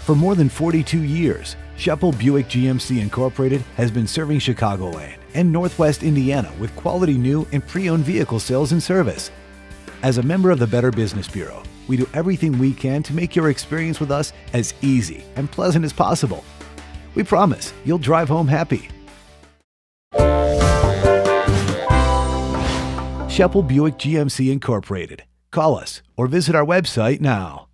For more than 42 years, Schepel Buick-GMC Incorporated has been serving Chicagoland and Northwest Indiana with quality new and pre-owned vehicle sales and service. As a member of the Better Business Bureau, we do everything we can to make your experience with us as easy and pleasant as possible. We promise you'll drive home happy. Schepel Buick-GMC Incorporated. Call us or visit our website now.